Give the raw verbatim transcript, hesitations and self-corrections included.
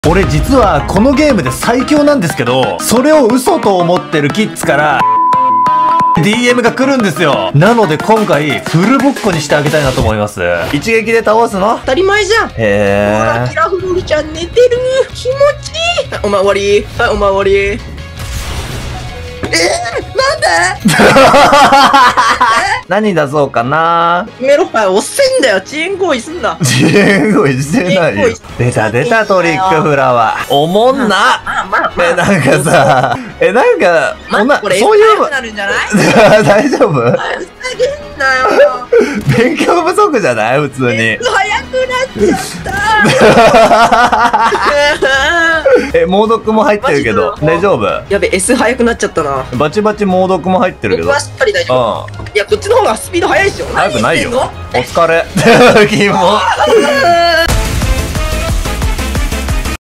俺実はこのゲームで最強なんですけど、それを嘘と思ってるキッズからディーエム が来るんですよ。なので今回フルボッコにしてあげたいなと思います。一撃で倒すの当たり前じゃん。 へほら、キラフロルちゃん寝てる。気持ちいい。はい、おまわり。はい、おまわり。えー、なんで何出そうかな。 メロパイ押せんだよ。遅延行為すんな。 遅延行為してないよ。出た出たトリックフラワー。おもんな。 まあまあまあ。 え、なんかさ、え、なんか、 まあ、これ、 そういう。 なるんじゃない大丈夫？ ふざけんなよ。 勉強不足じゃない普通に。 早くなっちゃった。 え、猛毒も入ってるけど、大丈夫？ やべ、S 速くなっちゃったな。 バチバチ猛毒も入ってるけど。 僕はしっかり大丈夫。いや、こっちの方がスピード速いでしょ。 速くないよ。お疲れ。キモ。